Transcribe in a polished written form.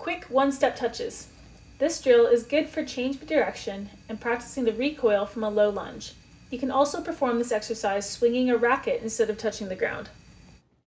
Quick one-step touches. This drill is good for change of direction and practicing the recoil from a low lunge. You can also perform this exercise swinging a racket instead of touching the ground.